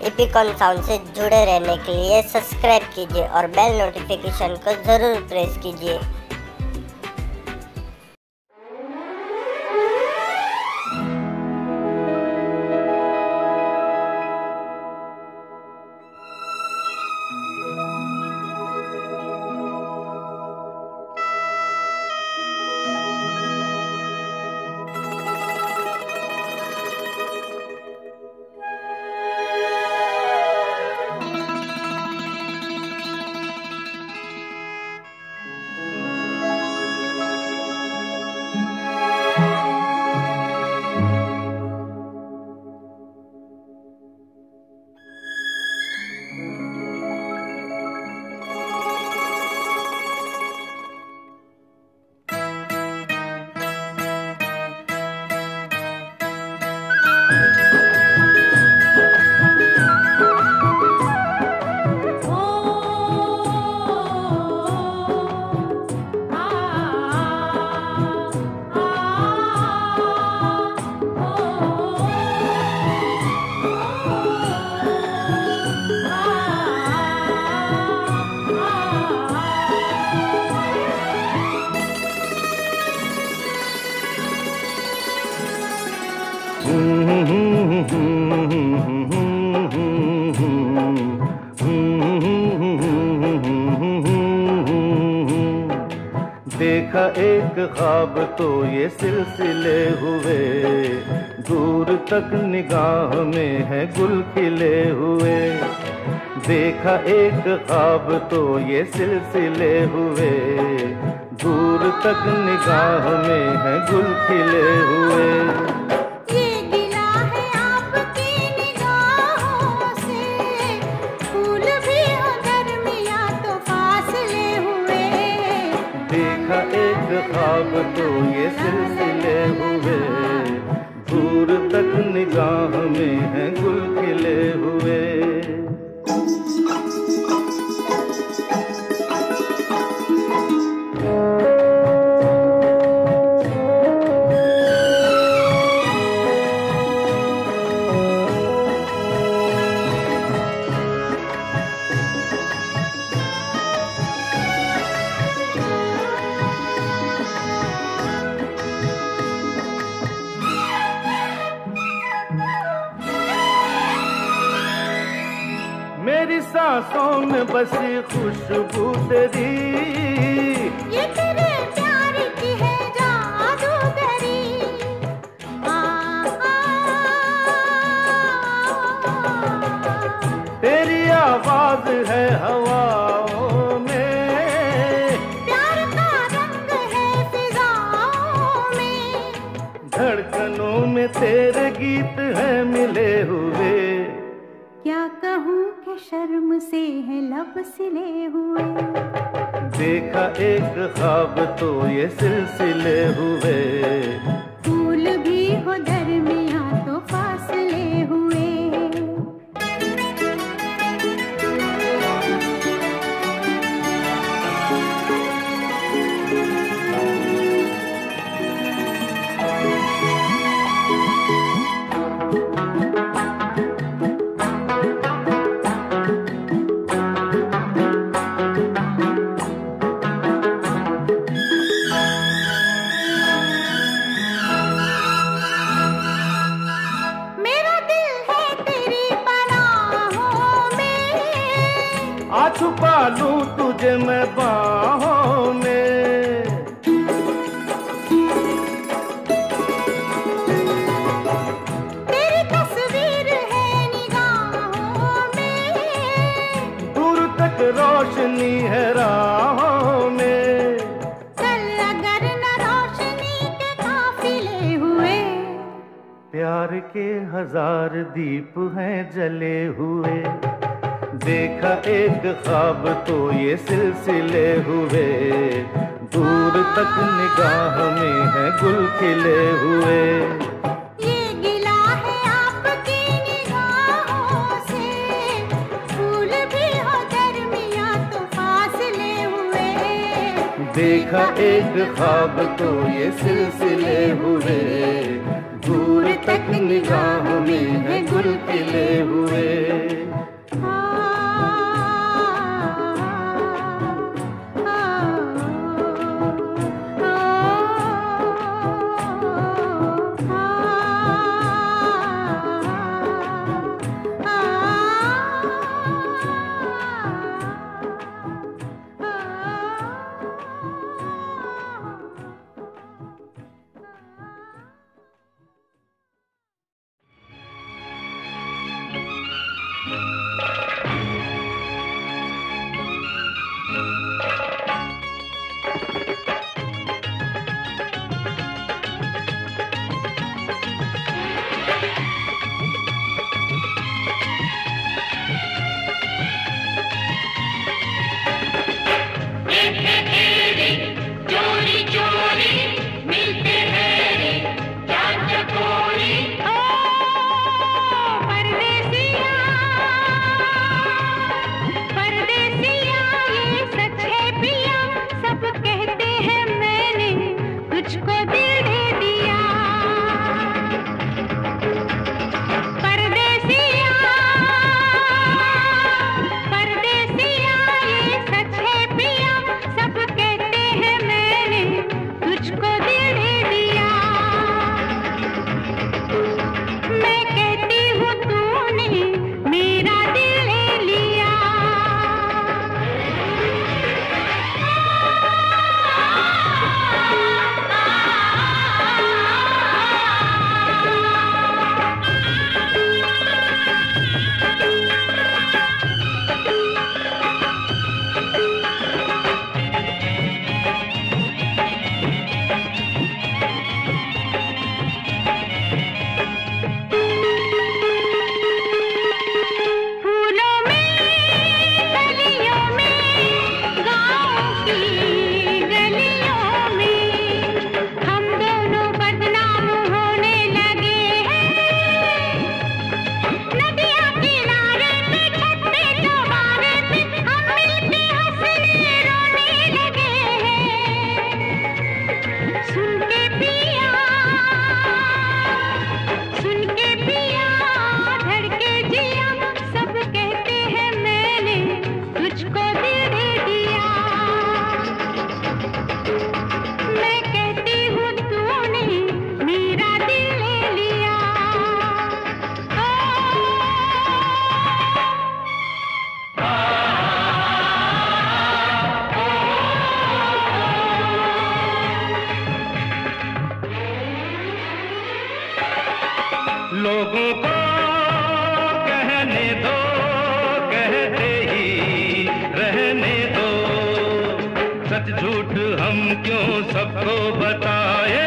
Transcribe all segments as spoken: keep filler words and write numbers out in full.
इपिकॉन sound से जुड़े रहने के लिए सब्सक्राइब कीजिए और बेल नोटिफिकेशन को ज़रूर प्रेस कीजिए। देखा एक ख्वाब तो ये सिलसिले हुए, दूर तक निगाह में है गुल खिले हुए। देखा एक ख्वाब तो ये सिलसिले हुए, दूर तक निगाह में है गुल खिले हुए। देखा एक ख्वाब तो ये सिलसिले हुए, दूर तक निगाह में है गुल खिले हुए। मेरी सांसों में बसी खुशबू तेरी, ये तेरे प्यार की है जादूगरी। आ, आ, तेरी आवाज है हवाओं में, प्यार का रंग है फिजाओं में। धड़कनों में तेरे गीत हैं मिले हुए। क्या कहूँ कि शर्म से है लब सिले हुए। देखा एक ख्वाब तो ये सिलसिले हुए, फूल भी हो दरमियां तो फासले हुए। आ छुपा लूं तुझे मैं बाहों में, तेरी तस्वीर है निगाहों में। दूर तक रोशनी है राहों में। कल अगर न रोशनी के काफिले हुए, प्यार के हजार दीप हैं जले हुए। देखा एक ख्वाब तो ये सिलसिले हुए, दूर तक निगाह में है गुल खिले हुए। ये गिला है आपकी निगाहों से, फूल भी हो दरमियां तो फासले हुए। देखा एक ख्वाब तो ये सिलसिले हुए, दूर तक निगाह में है गुल खिले हुए। हम क्यों सबको बताए।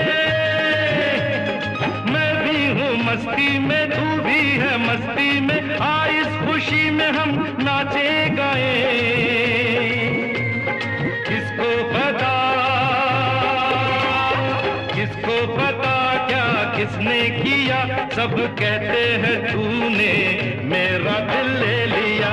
मैं भी हूँ मस्ती में, तू भी है मस्ती में, आ इस खुशी में हम नाचे गाए। किसको पता, किसको पता क्या किसने किया, सब कहते हैं तूने मेरा दिल ले लिया।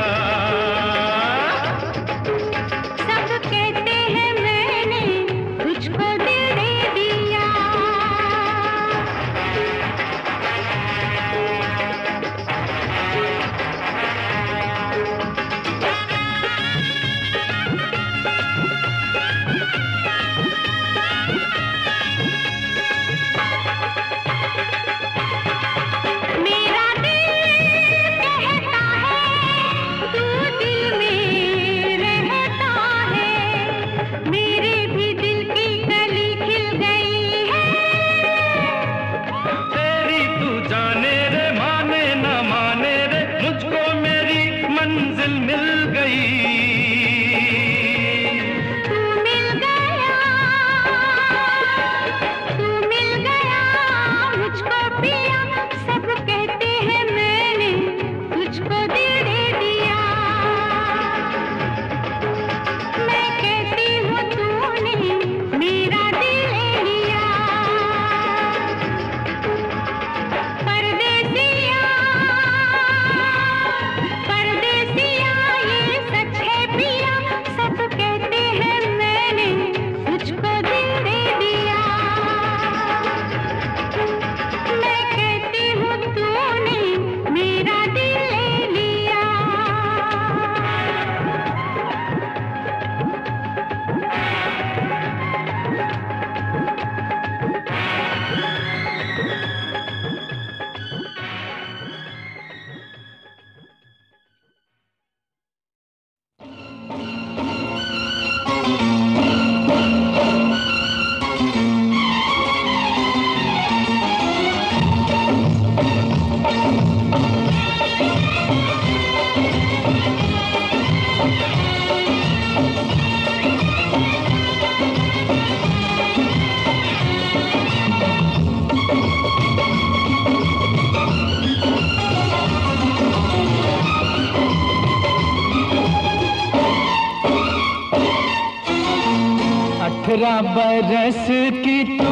अठारह बरस की तू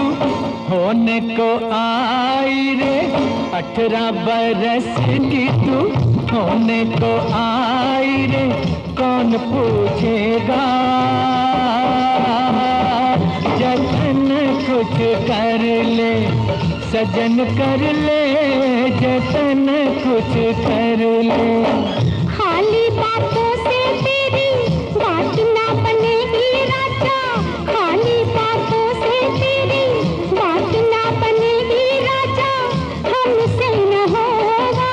होने को आई रे, अठारह बरस की तू होने को आई रे, कौन पूछेगा जतन कुछ कर ले, सजन कर ले जतन कुछ कर ले। खाली बातों से तेरी बात ना बनेगी राजा, खाली बातों से तेरी बात ना बनेगी राजा, हमसे न होगा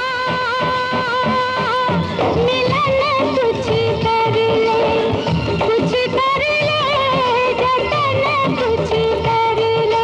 मिलन, कुछ कर ले, कुछ कर ले जतन कुछ कर ले।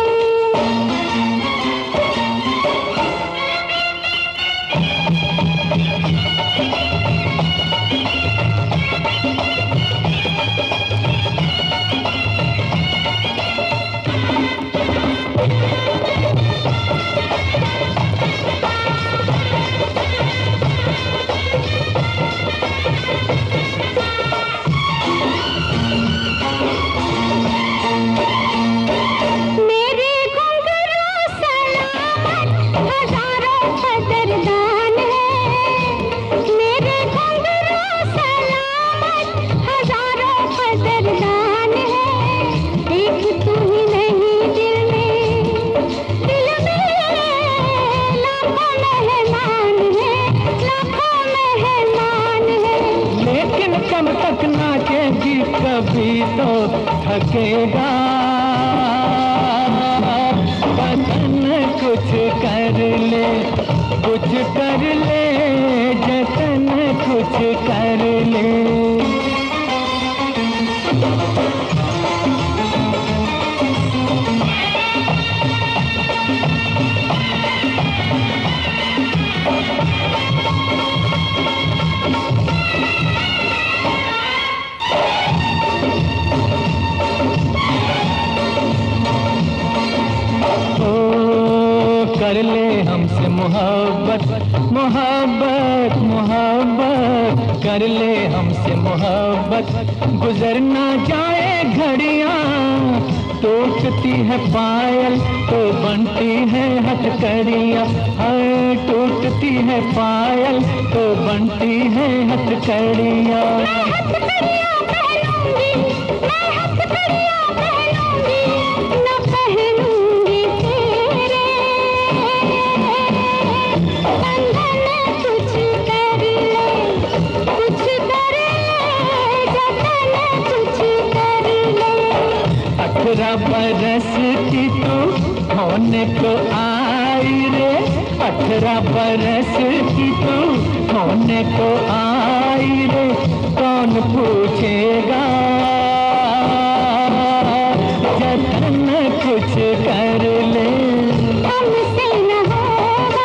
कभी तो थकेगा बदन, कुछ कर ले, कुछ कर ले जतन कुछ कर ले। मोहब्बत मोहब्बत मोहब्बत कर ले हमसे मोहब्बत। गुजर ना जाए घड़ियां, टूटती है पायल तो बनती है हथकड़ियां। हाय टूटती है पायल तो बनती है हथकड़ियां। अठारह बरस की तू होने को आई रे, अठारह बरस की तू होने को आई रे। कौन पूछेगा जतन कुछ कर ले, हमसे न होगा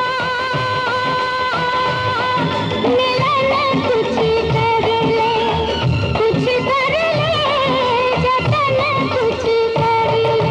मिलन कुछ कर ले, कुछ कर ले जतन कुछ कर ले।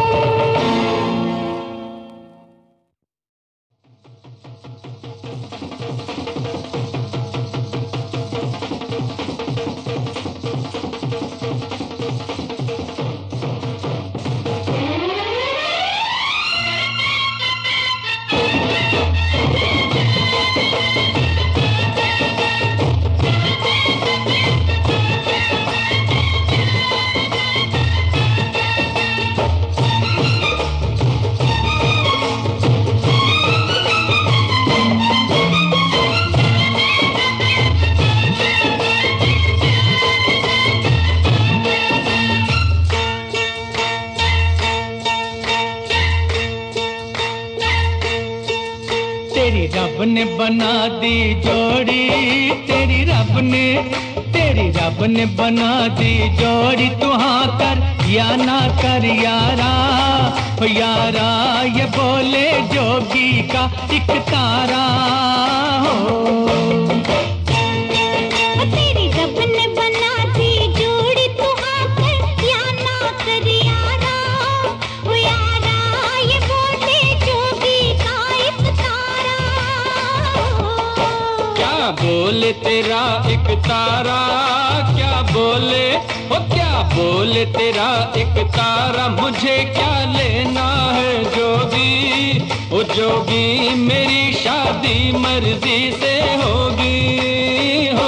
तेरी रब ने बना दी जोड़ी, तेरी रब ने तेरी रब ने बना दी जोड़ी। तू हाँ कर या ना कर यारा, ओ यारा ये बोले जोगी का एक तारा हो। तेरी रब ने बना दी जोड़ी, तू हाँ कर या ना कर यारा, ओ यारा ये बोले जोगी का एक तारा। क्या बोले तेरा एक तारा, क्या बोले ओ क्या बोले तेरा एक तारा। मुझे क्या लेना है जोगी, ओ जोगी मेरी शादी मर्जी से होगी हो।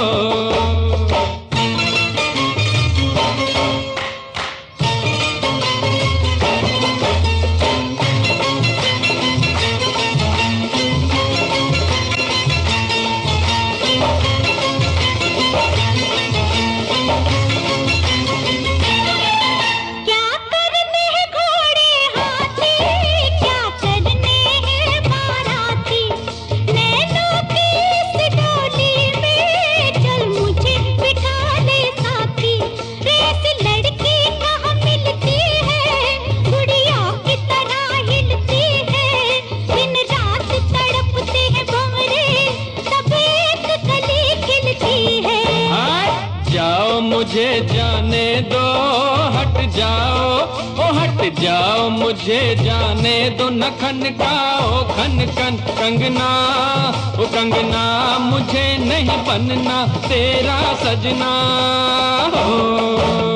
मुझे जाने दो, हट जाओ ओ हट जाओ, मुझे जाने दो। न खनकाओ खन खन कंगना, ओ कंगना मुझे नहीं बनना तेरा सजना हो।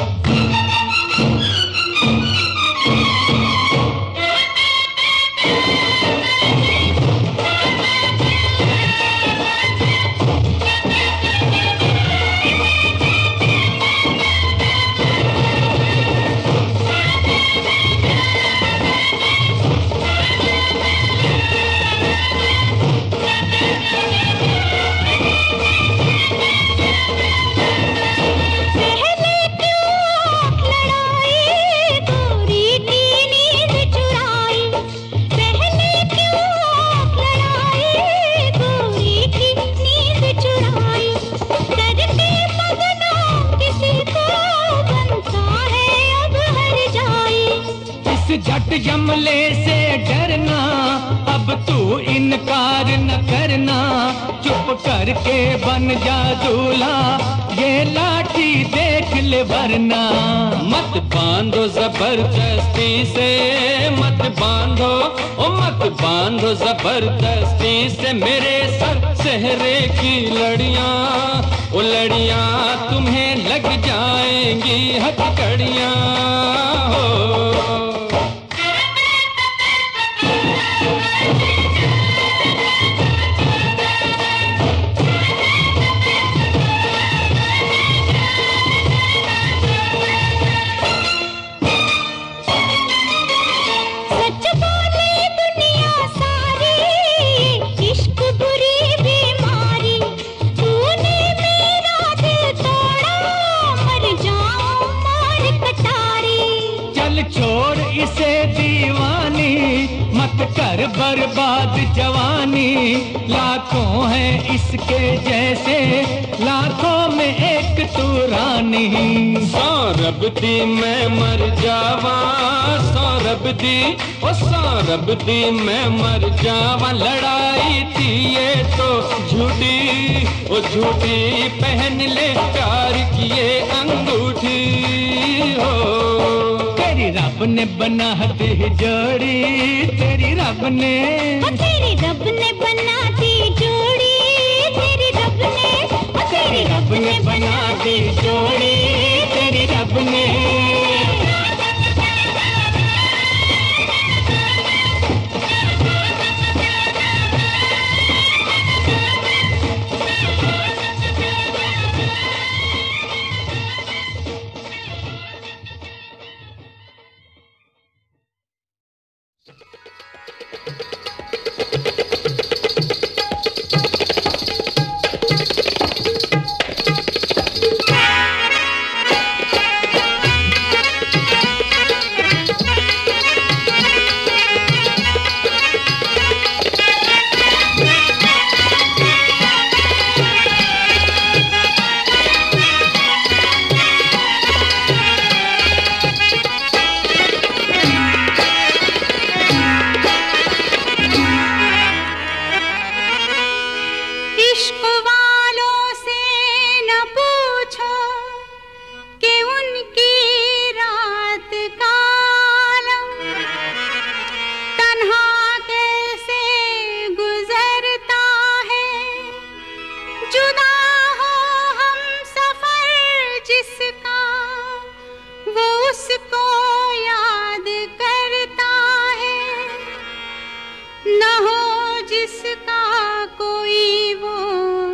झट जमले से डरना, अब तू इनकार न करना, चुप कर करके बन जा दूल्हा, ये लाठी देख ले वरना। मत बांधो जबरदस्ती से, मत बांधो ओ मत बांधो जबरदस्ती से मेरे सर सेहरे की लड़ियां, ओ लड़ियां तुम्हें लग जाएंगी हथकड़ियां हो। इसे दीवानी मत कर बर्बाद जवानी, लाखों हैं इसके जैसे, लाखों में एक तू रानी। सौरभ दी मैं मर जावा, सौरभ दी ओ सौरभ दी मैं मर जावा। लड़ाई थी ये तो झूठी, ओ झूठी पहन ले प्यार किए अंगूठी हो। तेरी रब ने बना दी जोड़ी, तेरी रब ने तेरी रब ने बना दी जोड़ी, तेरी रब ने तेरी रब ने बना दी जोड़ी, तेरी रब ने। जिसका कोई वो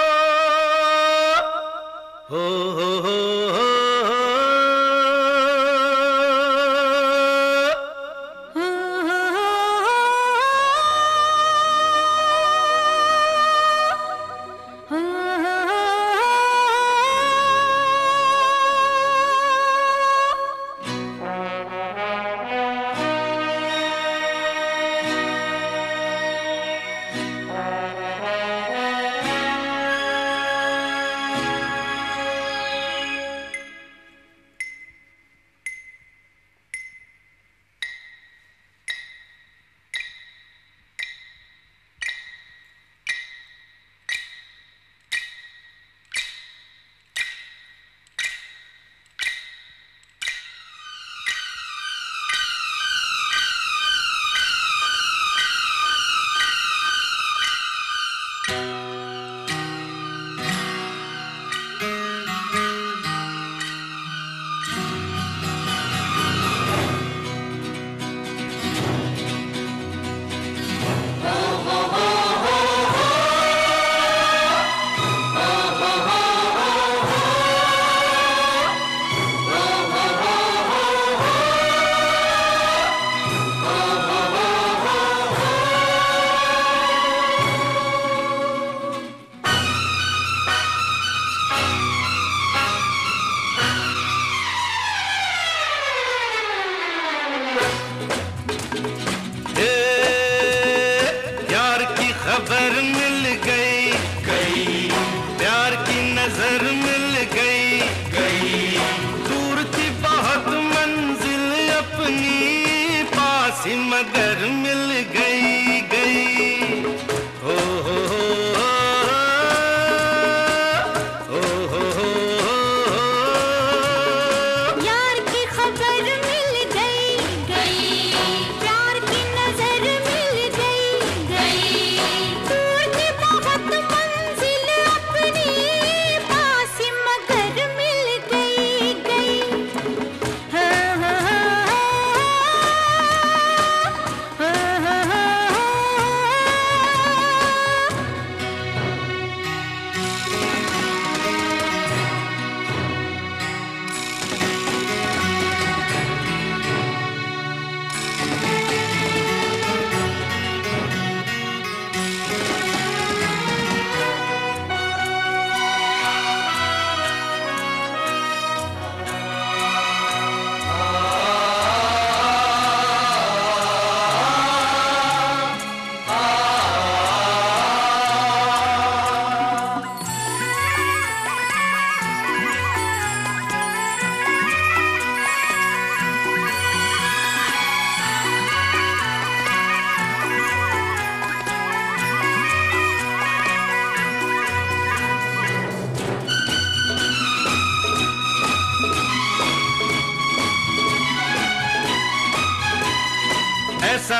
हो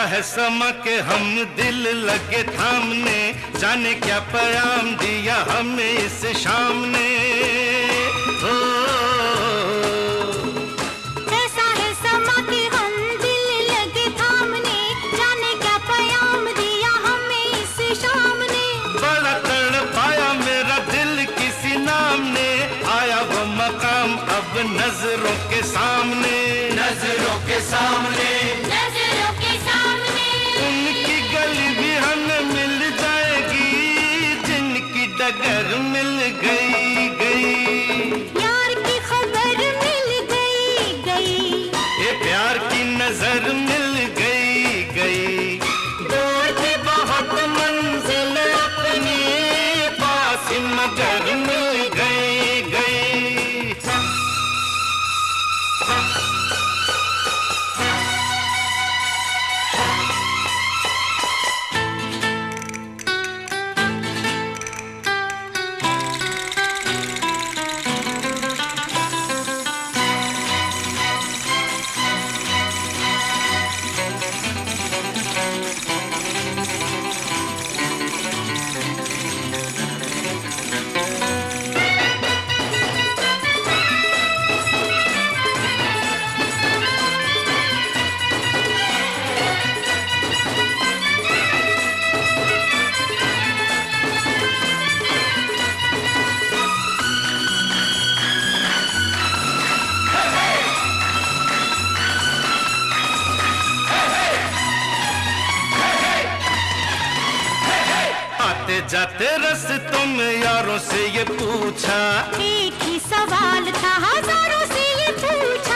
है समा के हम दिल लगे थामने, जाने क्या पैगाम दिया हमें इस शाम ने। ओ, ऐसा है समा के हम दिल लगे थामने, जाने क्या पैगाम दिया हमें इस शाम ने। बड़ा तड़पाया मेरा दिल किसी नाम ने, आया वो मकाम अब नजरों के सामने, नजरों के सामने, नजरों के सामने। उनकी गली भी हमें मिल जाएगी, जिनकी डगर मिल गई गई। यार की खबर मिल गई गई, ये प्यार की नजर मिल गई गई। दूर थी बहुत मंजिल अपनी, पास मगर मिल गई गई। जाते रस्तों में यारों से ये पूछा, एक ही सवाल था हजारों से ये पूछा।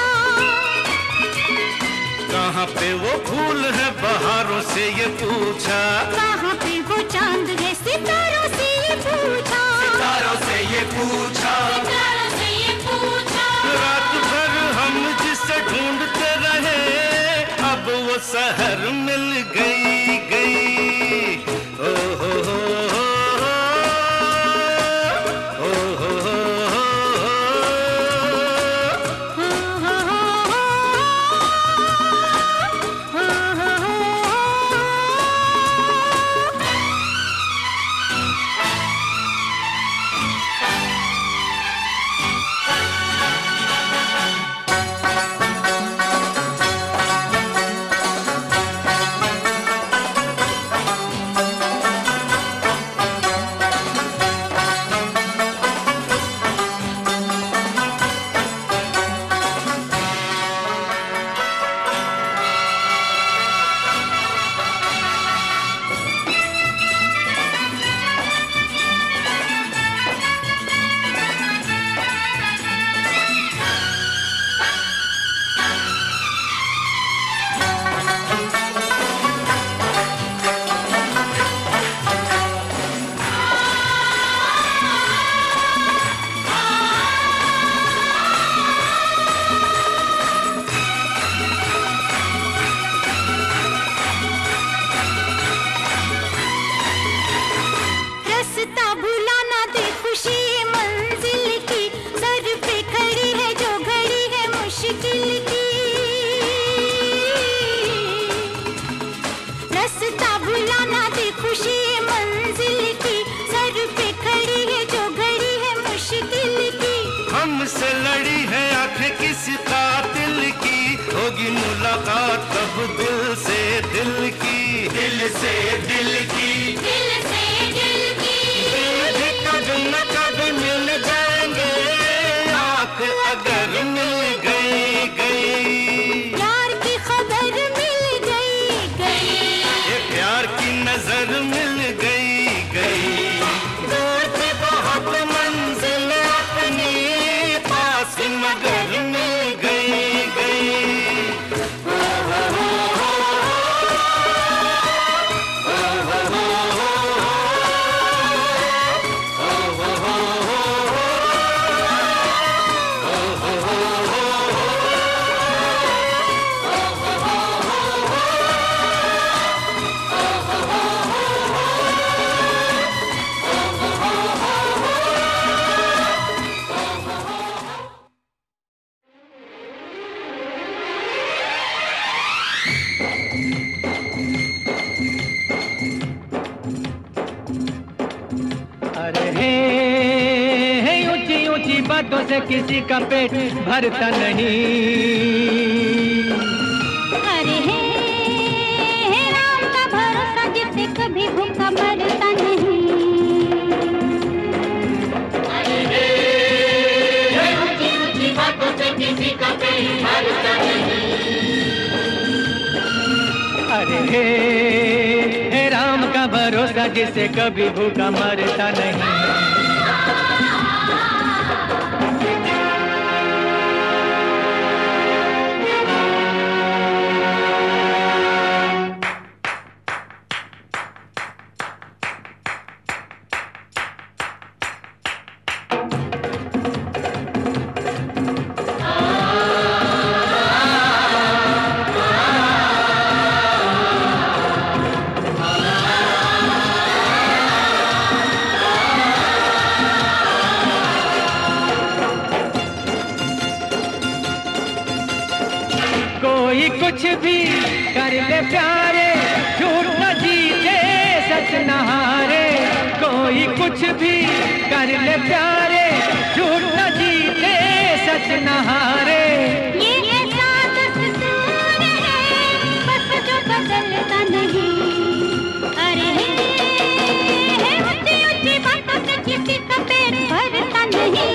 कहाँ पे वो फूल है बहारों से ये पूछा, कहाँ पे वो चांद है सितारों से ये पूछा, सितारों से ये पूछा। सितारों से ये पूछा। रात भर हम जिसे ढूंढते रहे, अब वो शहर मिल गई गई। ओ हो हो हमसे लड़ी है आंखें किसी कातिल की, होगी मुलाकात कब दिल से दिल की, दिल से दिल की, दिल से दिल की। दिल भी कब न कब मिल जाएंगे, आंख अगर मिल गई गई। यार की खबर मिल गई गई, ये प्यार की नजर मिल गई गई। दूर थी बहुत मंजिल अपनी, पास मगर मिल गई गई। ओ हो हो हो, ओ हो से किसी का पेट भरता नहीं। अरे हे, हे राम का भरोसा जिससे कभी भूखा मरता नहीं। अरे हे, हे ऊंची ऊंची बातों से किसी का पेट भरता नहीं। अरे हे, हे राम का भरोसा जिससे कभी भूखा मरता नहीं। कोई कुछ भी कर ले प्यारे, झूठ न जीते सच न हारे। कोई कुछ भी कर ले प्यारे, झूठ न जीते सच न हारे। ये ऐसा दस्तूर है बस जो बदलता नहीं। अरे हे, हे ऊंची ऊंची बातों से किसी का पेट भरता नहीं।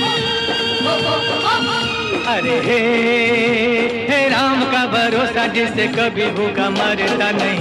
अरे हे, हे राम का भरोसा जिससे कभी भूखा मरता नहीं।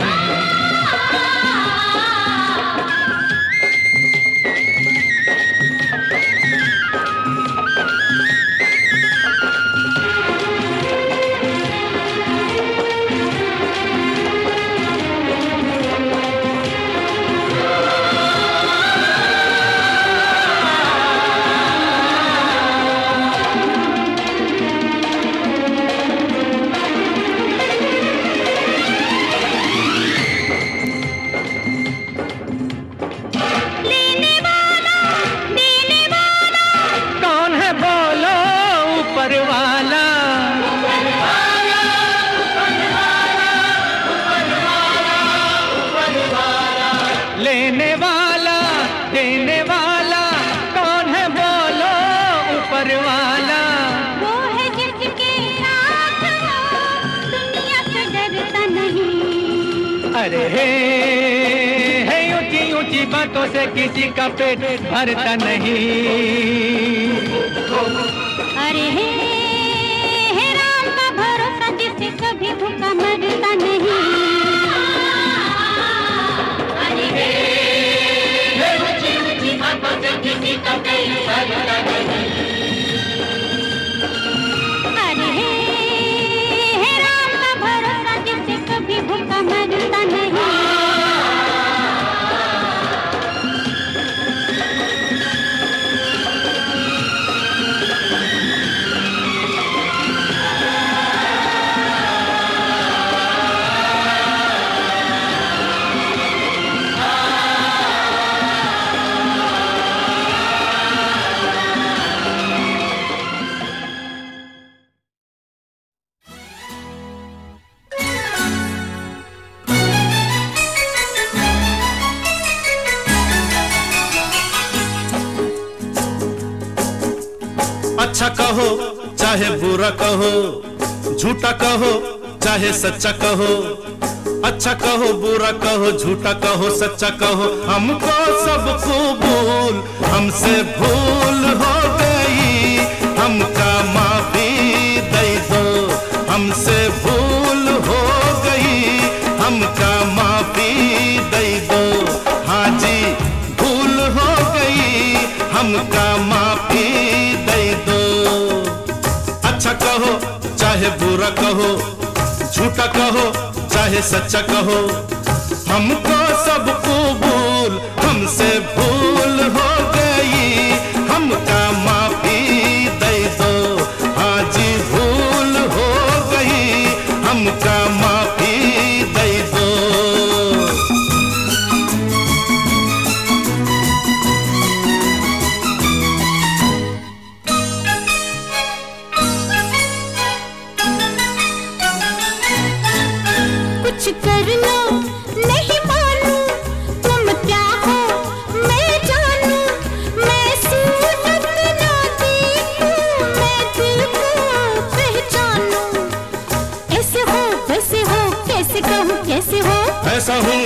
लेने वाला देने वाला कौन है बोलो ऊपर वाला। वो है जिसके साथ हो दुनिया से डरता नहीं। अरे हे, हे ऊंची ऊंची बातों से किसी का पेट भरता नहीं। अरे हे, हे राम का भरोसा जिससे कभी भूखा मरता नहीं। अरे हे, हे ऊंची ऊंची बातों से किसी का पेट भरता नहीं। अरे हे, हे राम का भरोसा जिससे कभी भूखा मरता नहीं। अच्छा कहो चाहे बुरा कहो, झूठा कहो चाहे सच्चा कहो। अच्छा कहो बुरा कहो, झूठा कहो सच्चा कहो, हमको सब कबूल। हमसे भूल हो गई हमका माफी दे दो। हमसे भूल हो गई हमका माफी दे दो। हाँ जी भूल हो गई हमका माफी दे दो। अच्छा कहो चाहे बुरा कहो, झूठा कहो चाहे सच्चा कहो, हमको सब कबूल। हमसे भूल हो गई हमका माफी दे दो। हाँ जी भूल हो गई हमका माफी दे दो। कुछ कर लो नहीं मानू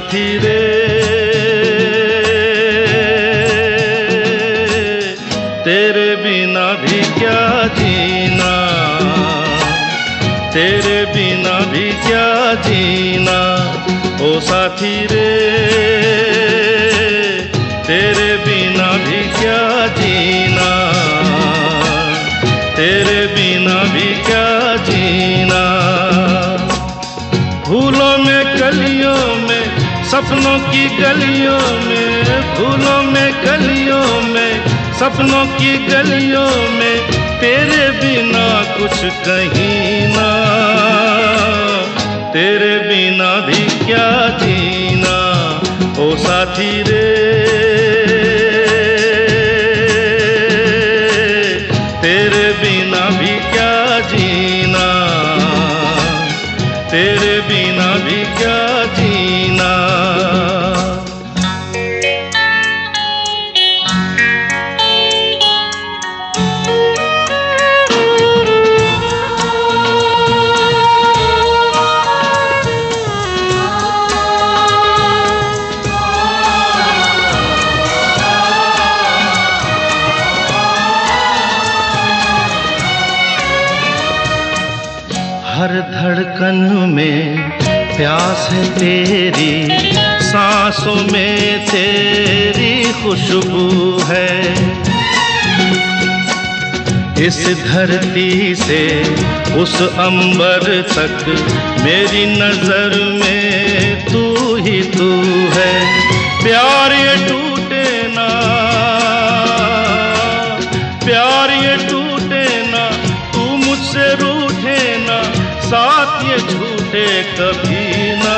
साथी रे तेरे बिना भी क्या जीना, तेरे बिना भी क्या जीना, ओ साथी रे तेरे बिना भी क्या जीना, तेरे बिना भी क्या जीना। फूलों में कलियों में सपनों की गलियों में, फूलों में कलियों में सपनों की गलियों में तेरे बिना कुछ कहीं ना, तेरे बिना भी क्या जीना, ओ साथी रे तेरे बिना भी क्या जीना, तेरे बिना भी क्या जीना। हर धड़कन में प्यास है तेरी, सांसों में तेरी खुशबू है। इस धरती से उस अंबर तक मेरी नजर में तू ही तू है। प्यार ये टूटे ना, प्यार ये टूटे ना, तू मुझसे रूठे ना, साथ ये झूठे कभी ना,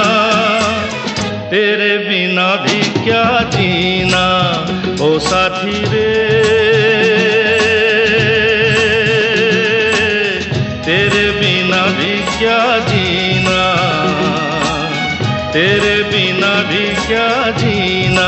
तेरे बिना भी क्या जीना, ओ साथी रे तेरे बिना भी क्या जीना, तेरे बिना भी क्या जीना।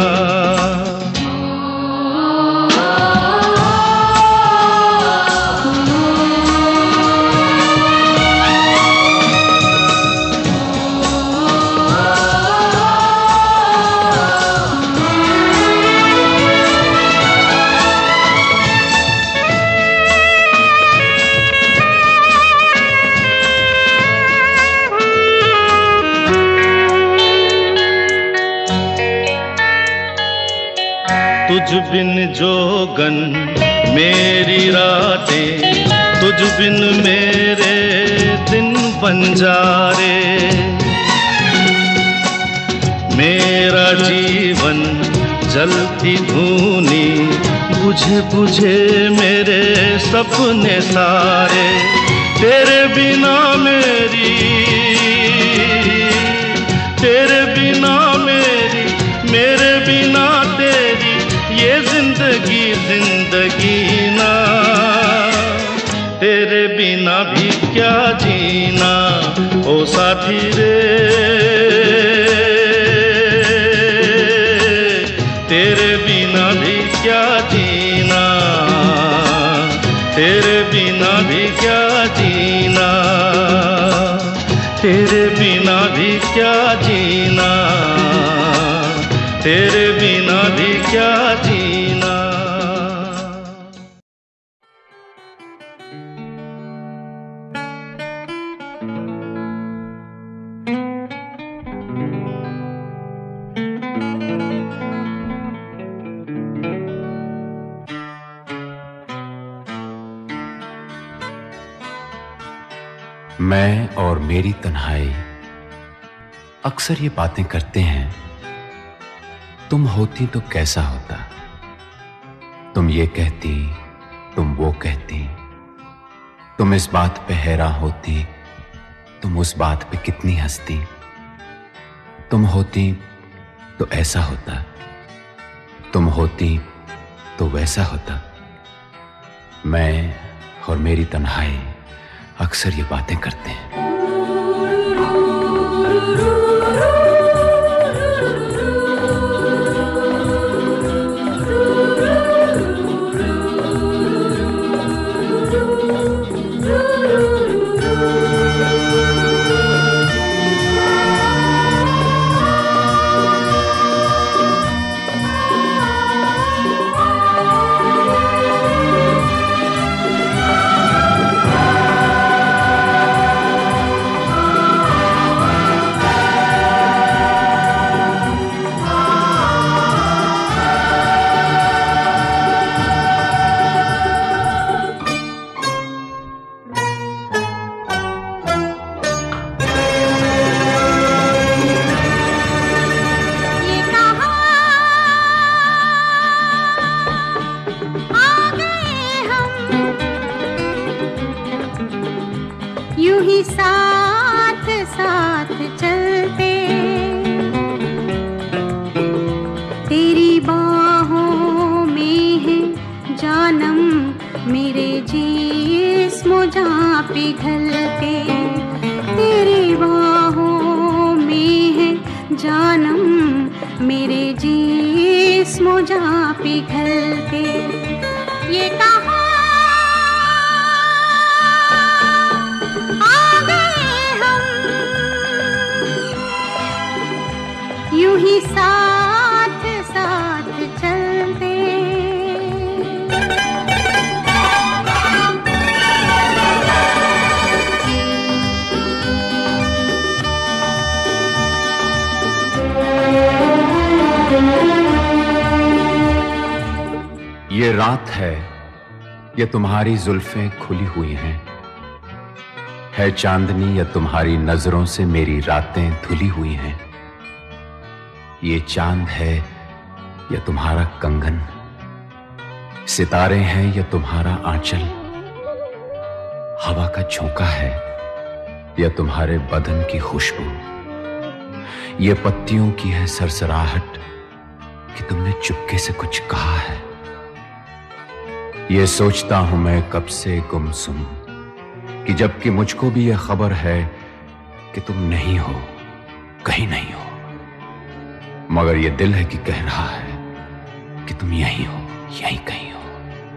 तुझ बिन जोगन मेरी रातें, तुझ बिन मेरे दिन बंजारे। मेरा जीवन जलती धूनी, बुझे बुझे मेरे सपने सारे। तेरे बिना मेरी, तेरे बिना मेरी, मेरे बिना तेरी ये जिंदगी जिंदगी ना, तेरे बिना भी क्या जीना, ओ साथी रे तेरे बिना भी क्या जीना, तेरे बिना भी क्या जीना, तेरे बिना भी क्या जीना, तेरे बिना भी क्या जीना। मैं और मेरी तन्हाई अक्सर ये बातें करते हैं, तुम होती तो कैसा होता, तुम ये कहती, तुम वो कहती, तुम इस बात पे हैरान होती, तुम उस बात पे कितनी हंसती, तुम होती तो ऐसा होता, तुम होती तो वैसा होता। मैं और मेरी तन्हाई अक्सर ये बातें करते हैं। ही साथ साथ चलते, तेरी बाहों में है जानम मेरे जिस्म जहाँ पिघलते, तेरी बाहों में है जानम मेरे जिस्म जहाँ पिघलते। ये कहा आ गए हम, यूं ही साथ साथ चलते। ये रात है, ये तुम्हारी जुल्फें खुली हुई हैं, है चांदनी या तुम्हारी नजरों से मेरी रातें धुली हुई हैं। ये चांद है या तुम्हारा कंगन, सितारे हैं या तुम्हारा आंचल, हवा का झोंका है या तुम्हारे बदन की खुशबू, ये पत्तियों की है सरसराहट कि तुमने चुपके से कुछ कहा है। ये सोचता हूं मैं कब से गुमसुम कि जबकि मुझको भी यह खबर है कि तुम नहीं हो, कहीं नहीं हो, मगर ये दिल है कि कह रहा है कि तुम यहीं हो, यहीं कहीं हो।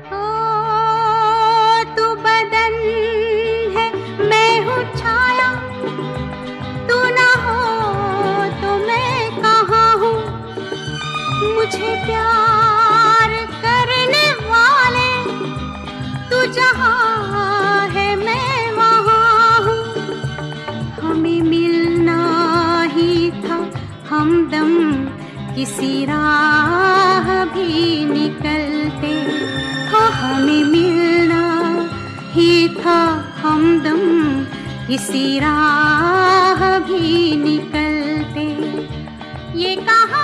ओ, तू बदन है, मैं हूँ छाया, तू ना हो तो मैं कहाँ हूँ। मुझे प्यार करने वाले तू जहाँ है मैं वहाँ हूँ। हमें मिलना ही था हमदम किसी राह भी निकलते, हो हमें मिलना ही था हमदम किसी राह भी निकलते। ये कहा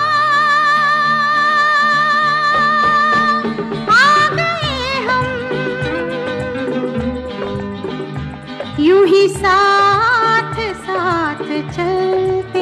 आ गए हम, यूं ही साथ साथ चलते।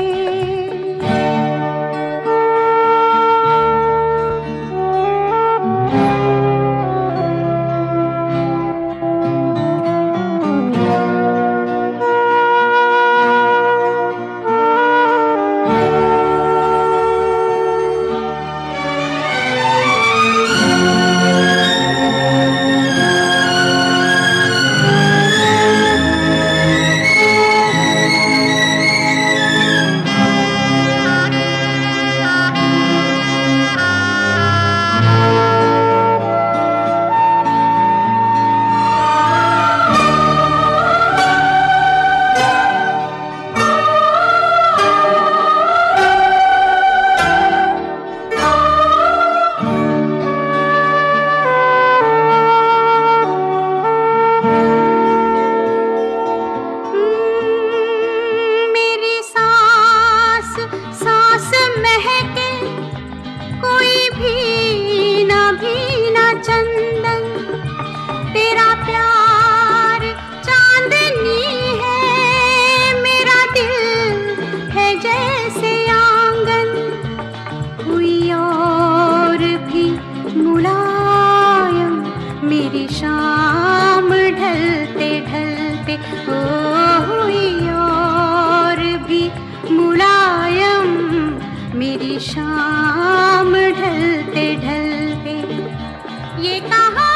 शाम ढलते ढलते ये कहा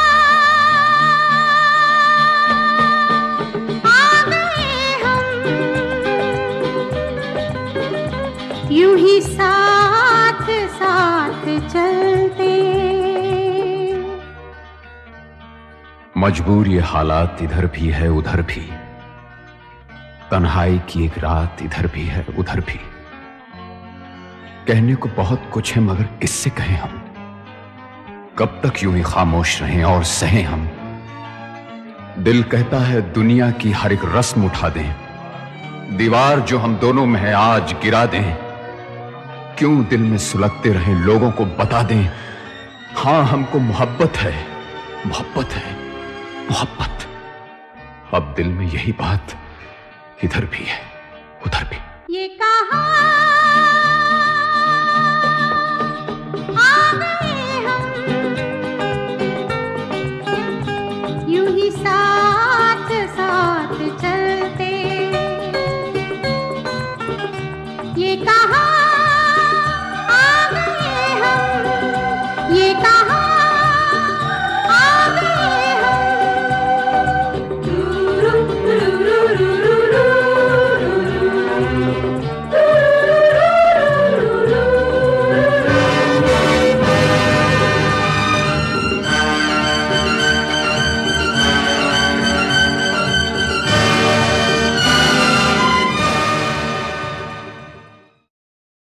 आ गए हम, यूं ही साथ साथ चलते। मजबूर ये हालात इधर भी है उधर भी, तन्हाई की एक रात इधर भी है उधर भी। कहने को बहुत कुछ है मगर किससे कहें हम, कब तक यूं ही खामोश रहें और सहें हम। दिल कहता है दुनिया की हर एक रस्म उठा दें, दीवार जो हम दोनों में है आज गिरा दें। क्यों दिल में सुलगते रहें, लोगों को बता दें हां हमको मोहब्बत है, मोहब्बत है, मोहब्बत। अब दिल में यही बात इधर भी है, उधर भी। ये कहा